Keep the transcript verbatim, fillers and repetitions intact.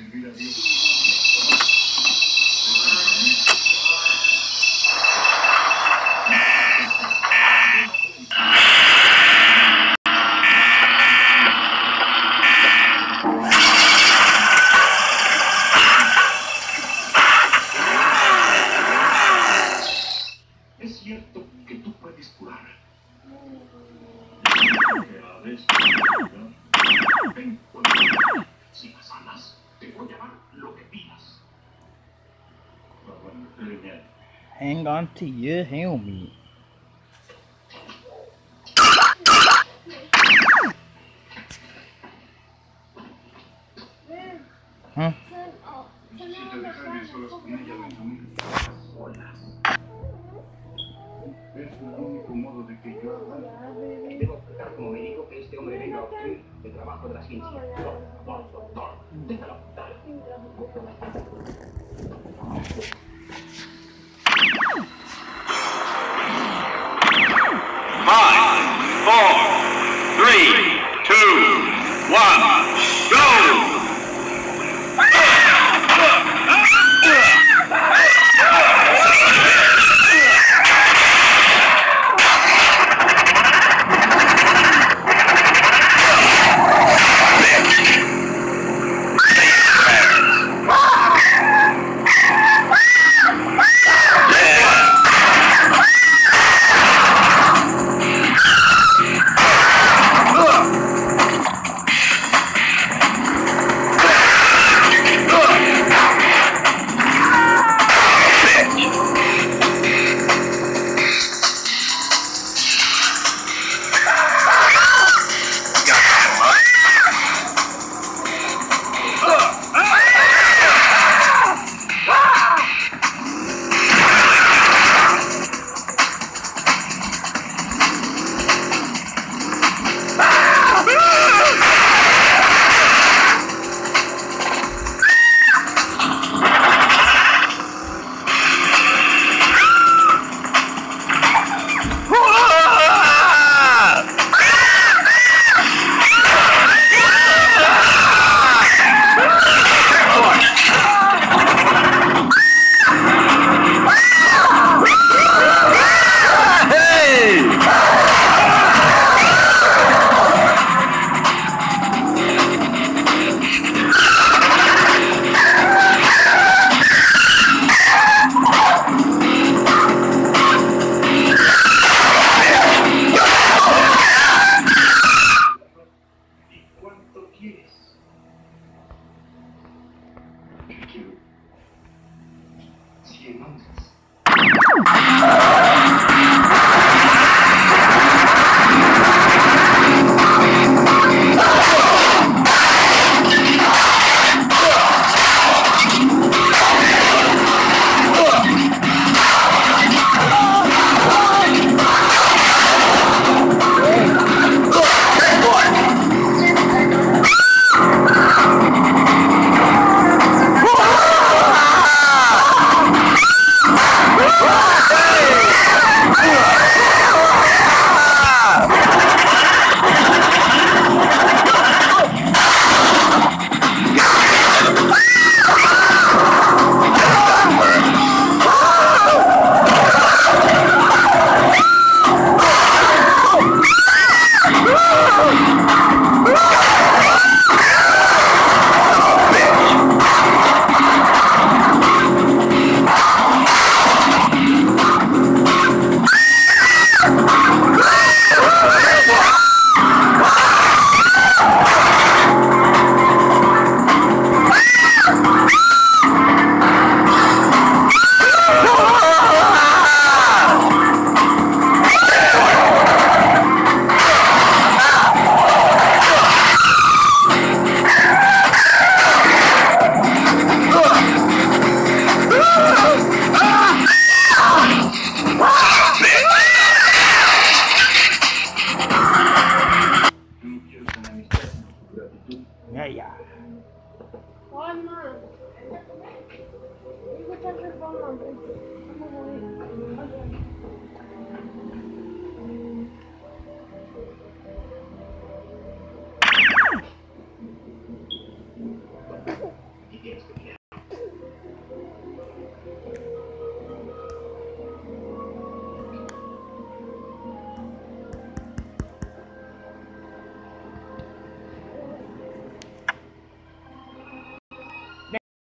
Es cierto que tú puedes curar. Ven conmigo. Si las amas, te voy a dar lo que pidas. Hang on to your helmet. Huh? Es el único modo de que yo haga. Debo explicar como médico que este hombre venga a obtener el trabajo de la ciencia. Doctor, doctor, déjalo, dale. Five, four, three, two, one, go! Yeah, yeah. Why not? You can touch your phone on Facebook.